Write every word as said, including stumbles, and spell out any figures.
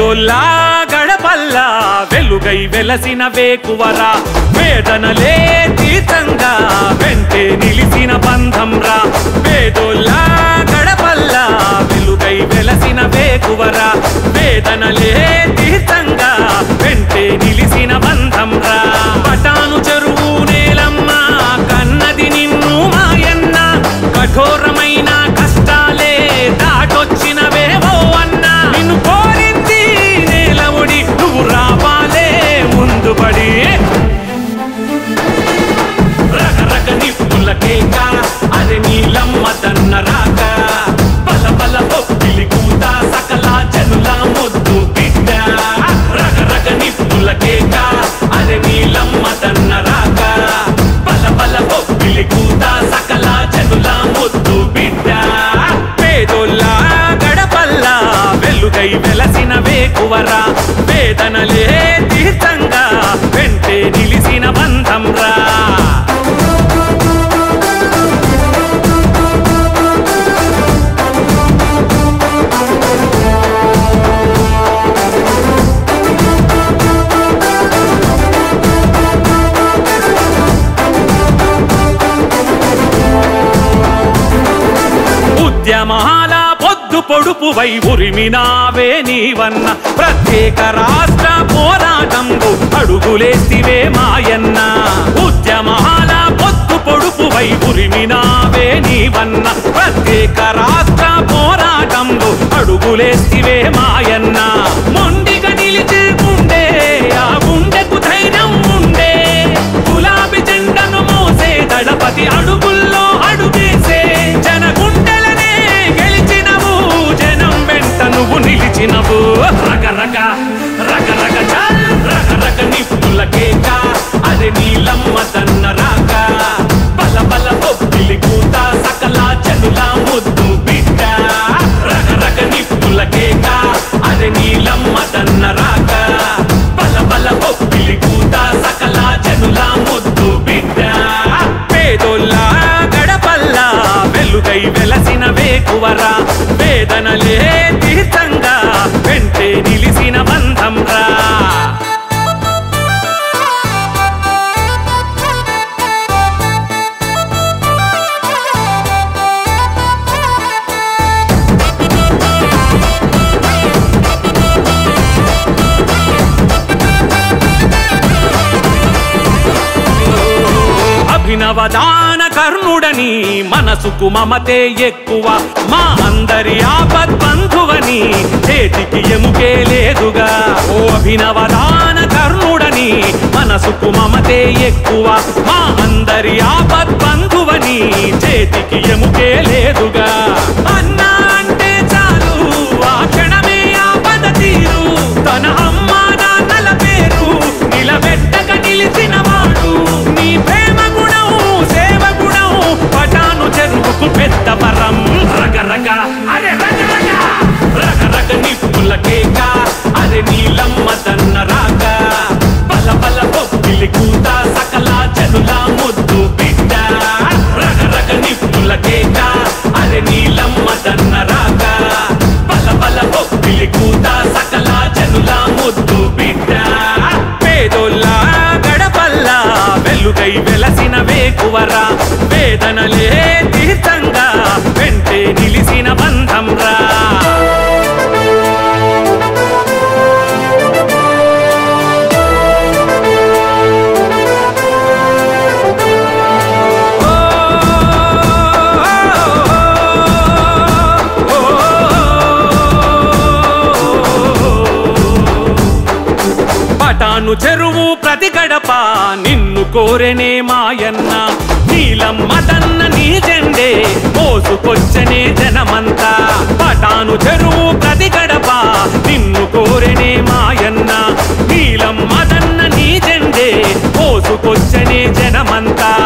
పేదోల్లా గడపల్లా వెలుగై వెలసిన వేకువరా వేదనలే తీర్థంగా వెంటే నిలిసిన బంధంరా పేదోల్లా గడపల్లా వెలుగై వెలసిన వేకువరా వేదనలే తీర్థంగా వెంటే నిలిసిన బంధంరా పటాను చెరువు నేలమ్మ కన్నది నిన్ను మాయన్న కఠోరమైన కష్టాలే దాటొచ్చినవేవో అన్నా నిన్ను కోరింది నేలముడి నువ్వు రావాలే ముందుబడి రకరక నిప్పుల కేక అరే నీలమ్మ దన్న రాక బల బల పొప్పిలి కూత సకల జనుల ముద్దు బిడ్డ రకరక నిప్పుల కేక అరే నీలమ్మ దన్న రాక బల బల పొప్పిలి కూత సకల జనుల ముద్దు బిడ్డ పేదోల్లా గడపల్లా వెలుగై వెలసిన వేకువరా వేదనలే తీర్థంగా వెంటే నిలిసిన బంధంరా ఉద్యమాల పొద్దు పొడుపువై ఉరిమినావే నీవన్న ప్రత్యేక రాష్ట్ర పోరాటంలో అడుగులేస్తివే మాయన్న ఉద్యమాల పొద్దు పొడుపువై ఉరిమినావే నీవన్న ప్రత్యేక రాష్ట్ర పోరాటంలో అడుగులేస్తివే మాయన్న మొండిగా నిలిచి గుండె ఆ గుండెకు ధైర్యం ఉండే గులాబీ జెండను మోసే దళపతి అడుగుల్లో అడుగేసే జన గుండెలనే గెలిచినవు జనం వెంట నువ్వు నిలిచినవు రకరక రకరక చల్ రకరక నిప్పుల కేక అరే నీలమ్మ దన్న రాక బల బల పొప్పిలి కూత సకల జనుల ముద్దు బిడ్డ రకరక నిప్పుల కేక అరే నీలమ్మ దన్న రాక బల బల పొప్పిలి కూత సకల జనుల ముద్దు బిడ్డ పేదోల్లా గడపల్లా వెలుగై వెలసిన వేకువరా వేదనలే తీర్థంగా వెంటే నిలిసిన బంధంరా అభినవదాన కర్ణుడని మనసుకు మమతే ఎక్కువ మా అందరి ఆపద్బంధువని చేతికి ఎముకే లేదుగా ఓ అభినవదాన కర్ణుడని మనసుకు మమతే ఎక్కువ మా అందరి ఆపద్బంధువని చేతికి ఎముకే లేదుగా అన్నా అంటే చాలు ఆ క్షణమే ఆపద తీరు తన అమ్మ నాన్నల పేరు నిలబెట్టక నిలిచినవాడు నీ ప్రేమ గుణం సేవ గుణం పటాను చెరువుకు పెద్ద వరం రకరక అరే రకరక రకరక నిప్పుల కేక అరే నీలమ్మ దన్న రాక బల బల పొప్పిలి కూత సకల జనుల ముద్దు బిడ్డ రకరక నిప్పుల కేక అరే నీలమ్మ దన్న రాక బల బల పొప్పిలి కూత సకల జనుల ముద్దు బిడ్డ పేదోల్లా గడపల్లా వెలుగై వెలసిన వేకువరా వేదనలే తీర్థంగా వెంటే నిలిసిన బంధంరా పటాను చెరువు ప్రతి గడప నిన్ను కోరెనే మాయన్న నీలమ్మ దన్న నీ జెండే మోసుకొచ్చనే జనమంతా పటాను చెరువు ప్రతి గడప నిన్ను కోరెనే మాయన్న నీలమ్మ దన్న నీ జెండే మోసుకొచ్చనే జనమంతా